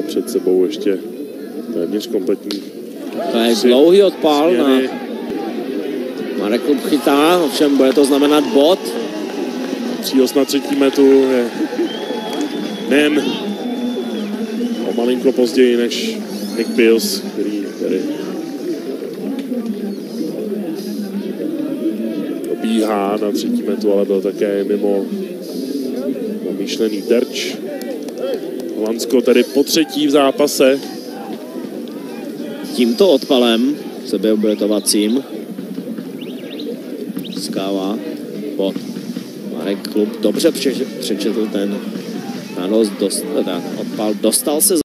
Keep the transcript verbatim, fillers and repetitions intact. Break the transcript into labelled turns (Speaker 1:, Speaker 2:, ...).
Speaker 1: před sebou ještě téměř kompletní.
Speaker 2: To je dlouhý odpál na Marek Chlup chytá, ovšem bude to znamenat bod.
Speaker 1: Příhoz na třetí metu je nejen o malinko později než Nick Pils, který tady dobíhá na třetí metu, ale byl také mimo zamýšlený terč. Holandsko tedy po třetí v zápase.
Speaker 2: Tímto odpalem sebeobětovacím získává bod. Marek Chlup dobře přečetl ten nanos, dost, ten odpal, dostal se